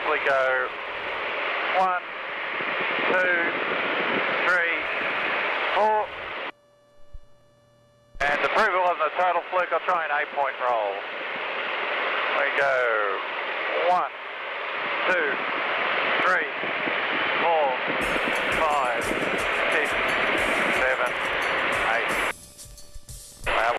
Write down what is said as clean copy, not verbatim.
we go 1, 2, 3, 4. And approval of the total fluke. I'll try an 8-point roll. We go 1, 2, 3,